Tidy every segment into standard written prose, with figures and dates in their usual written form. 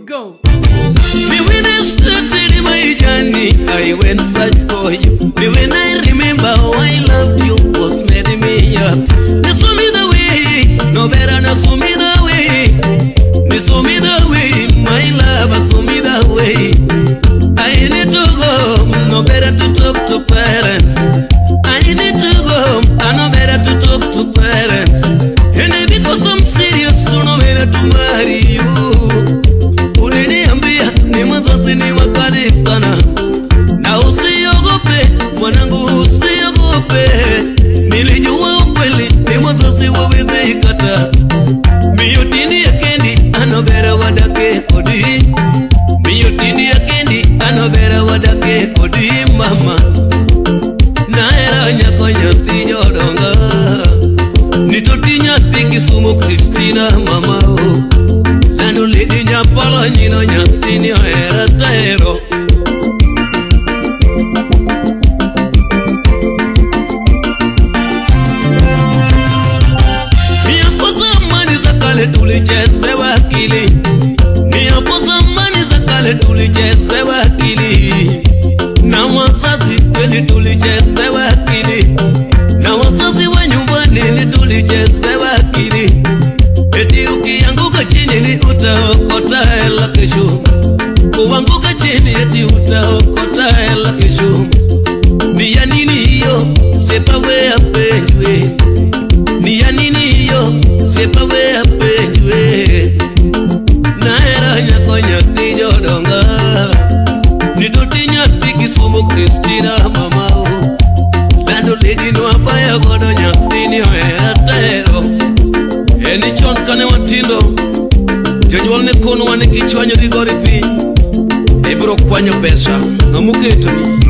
go. Me when I started my journey, I went search for you. Me when I remember how I loved you was made me up. They show me the way, no better not show me the way. They show me the way, my love, show me the way. I need to go, no better to talk to parents. I need to go, I know better to talk to parents. And because I'm serious, so no better to marry you. Uliniambia ni mzazi ni wakali sana, na usiogope mwanangu, usiogope. Nilijua ukweli ni mzazi wawezi kata. Miyotini ya kendi anobera wadake kodi. Miyotini ya kendi anobera wadake kodi mama. Naera nyako nyati jodonga, nitoti nyati Kisumu Kristina mama o. Lando lady nyapalo nyino nyati ni oera taero. Miyaposa mani za kale tulicheze wakili. Miyaposa mani za kale tulicheze wakili. Na wazazi kweli tulicheze wakili. Na wazazi wa nyumbani ni tulicheze wakili. Eti ukianguka chini ni utaokota hela kesho. Uanguka chini eti utaokota hela kesho. Ni ya nini hiyo? Sepa we apenjwe. Ni ya nini hiyo? Sepa we apenjwe. Naera nyako nyati jodonga, nitoti nyati Kisumu Kristina mama o. Lando lady no abaya godo nyati ni oera taero. Eni chon kane watindo, jonyuol ne kono wane kichwanyo rigori pi. Ibro kwanyo pesa, namuketo ni.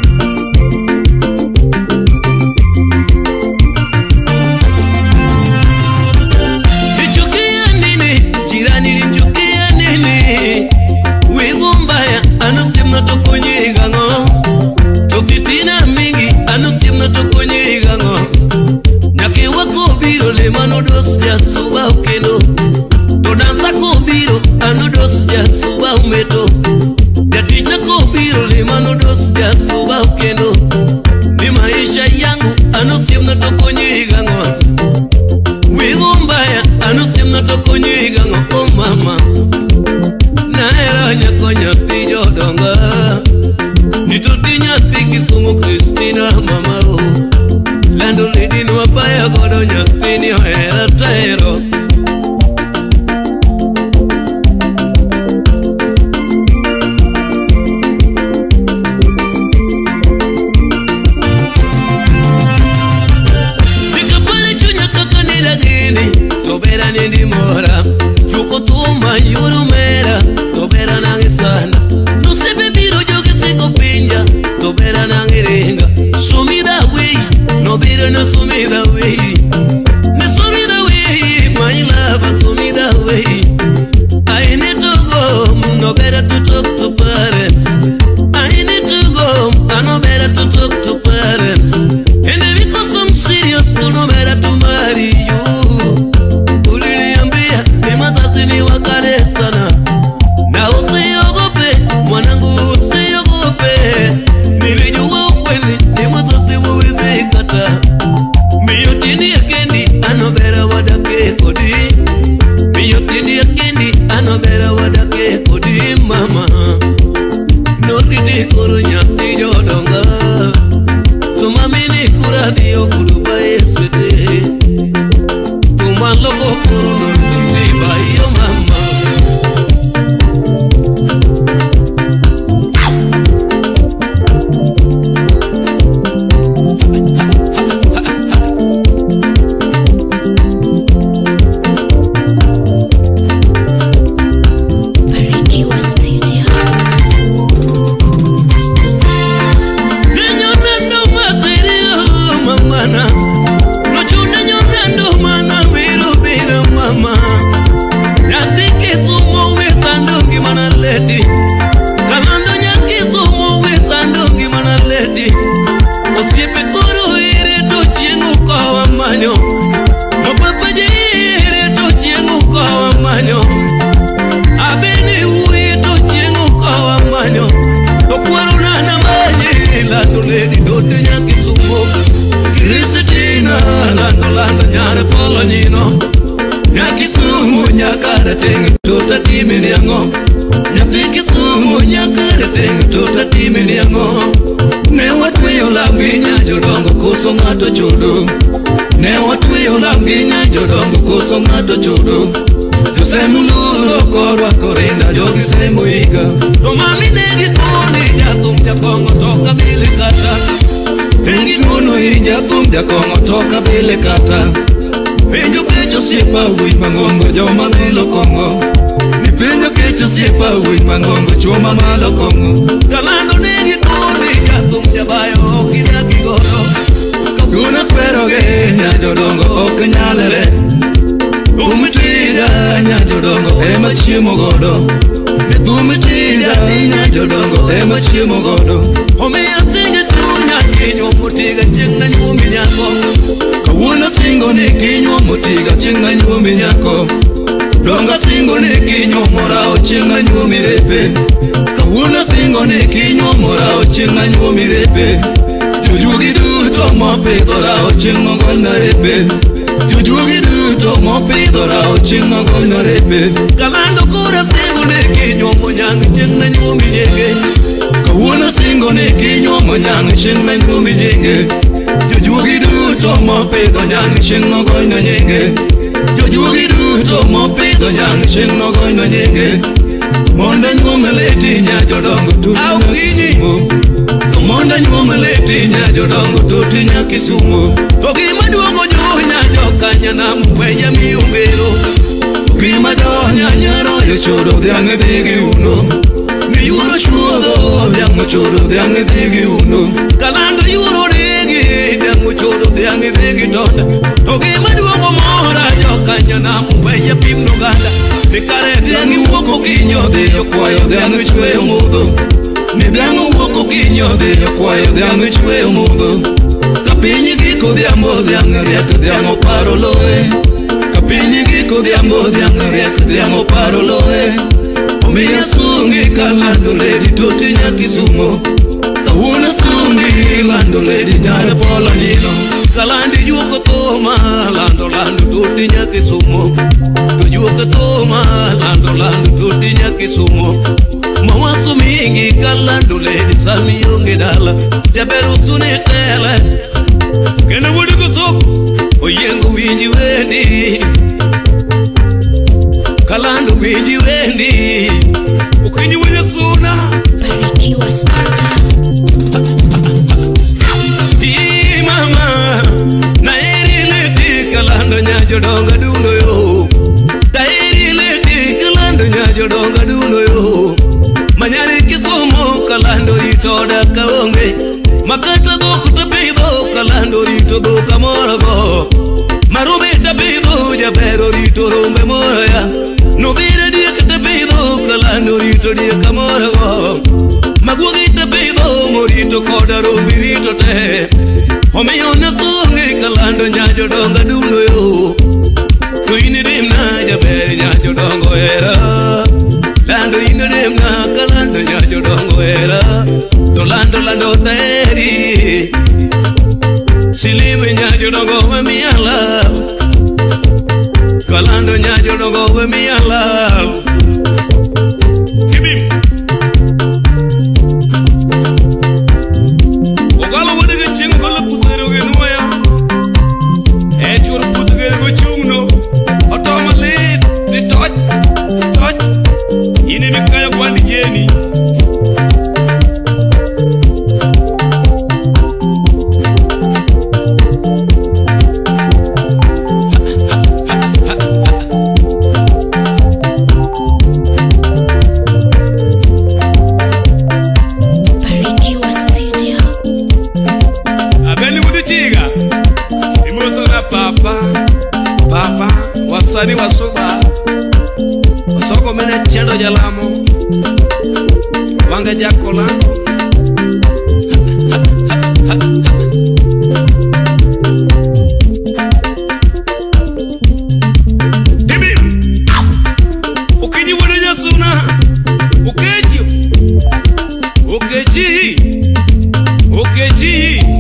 Nichukia nini, jirani nichukia nini. Wivu mbaya, anusimna tukunyiga ngo. Tufitina mingi, anusimna tukunyiga ngo. Nyake wako biro le manodos Jasuba ukendo. Todansa ko biro anodos Jasuba umeto. Jatijna ko biro le manodos Jasuba ukendo. Ni maisha yangu anusimna tukunyiga ngo. Wivu mbaya anusimna tukunyiga ngo oh mama. Naera nyako nyati jodonga, nitoti nyati Kisumu Kristina mama o. Lando lady no abaya godo nyati ni oera taero. Nikapale chunya kaka nilagini, tobera nindi mora. Chuko tuma yuru mera, tobera nangi sana. Nusebe biro joge siko pinja, tobera nangi ringa. Show me that way, no better no show me that way. No show me that way, my love, show me that way. I need to go, no better to talk to parents. I need to go, I know better to talk to parents. And because I'm serious, no better to marry you. Uliniambia ni mazazi ni wakale sana, na usiogope mwanangu, usiogope. Nilijua ukweli ni mazazi wawezi kata. Miyotini tote nyaki sumo Kristina lando nyare polo nyino Nyaki sumo nyakara tengi tota timini yango Nyaki sumo nyakara tengi tota timini yango Ne watweyo lamginya jodongo koso ngato chodo Ne watweyo lamginya jodongo koso ngato chodo Josemuluro korwa korenda jogi semuiga Tomami negi koni jakum jakongo toka bile kata Hengi ngono jakum jakongo toka bile kata Penjo kecho siepa ui mangongo joma nilo kongo Ni penjo kecho siepa ui mangongo joma malo kongo Kalando negi koni jakum jabayo okida kigodo Kabuna kwero genya jodongo oke nyalere Umitiga nyajodongo ema chiemo godo Umitiga nyajodongo ema chiemo godo Ome asinga tunya kinyo mutiga chenga nyumi nyako Kawuna singo ni kinyo mutiga chenga nyumi nyako Donga singo ni kinyo morao chenga nyumi repe Kawuna singo ni kinyo morao chenga nyumi repe Jujugi duto mopido rao chenga ngolna repe Jujugi duto mopido rao chenga ngolna repe Kalando kura singo ni kinyo monyang chenga nyumi nyenge Kawuna singo ni kinyo monyang chenga nyumi nyenge Jujugi duto mopido nyang chenga ngolna nyenge Jujugi duto mopido nyang chenga ngolna nyenge Monda nyume leti nyajodongo tuti nyakisumo Monda nyume leti nyajodongo tuti nyakisumo Ogima duongo junya jokanya na mweya miungero Ogima donya nyaro yochoro dhiange dhigi uno Ni yuro chuodho dhiango choro dhiange dhigi uno Kalando yuro dhigi dhiango choro dhiange dhigi tonda Ogima duongo mora jokanya na mweya pimno ganda Nikare dhiangi wuoko kinyo dhiyo kwayo dhiangi chweyo mudho Ni dhiango wuoko kinyo dhiyo kwayo dhiangi chweyo mudho Kapinyi giko dhiambo dhiangi riek dhiango paro loe Kapinyi giko dhiambo dhiangi riek dhiango paro loe Omiya sungi kalando ledi toti nyakisumo Kawuna sungi lando ledi nyare polo nyino Kalandi juoko toma lando toti nyakisumo Juoka toma lando tuti nyakisumo Mawaso mingi kalando ledi sami yonge dala Jaberu sune tele Kena wudu kusuk Oyengo winji wendi Kalando winji wendi Ukinyi wenye suna Barikiwa studio Hii mama Na eri leti kalando nyajodonga duno yo Jodonga duno yo Manyari kisumo kalando rito da kaonge Makata doku tabido kalando rito do kamorogo Marube tabido jabero rito rumbe moroya Nobire dia katabido kalando rito dia kamorogo Magugi tabido morito koda rumbi rito te Homeona kungi kalando nyajodonga duno yo Tuini dimna jaberi nyajodongo era Lando inodem na kalando nyajodongo era Lando teri Silime nyajodongo we mi love Kalando nyajodongo we mi love Kibim Ogalo wadege chingo kola putero genuaya Echur putero go chungno Otoma lead ni touch Ini nikaya kwandi jeni Barikiwa studio Abeni mudichiga Imoso na papa Wasani wasoba Wasoko mene chendo jalamo Wanga jakolano Dibim Ukinyi wada jasuna Ukechi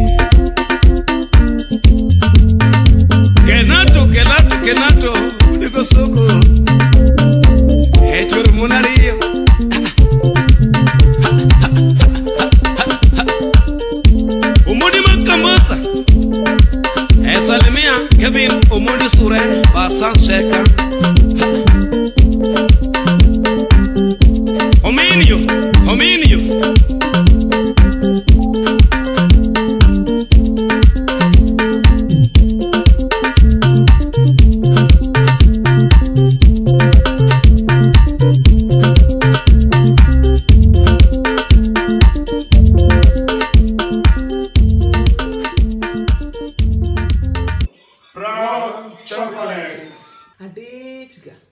Love chocolate. Adechga.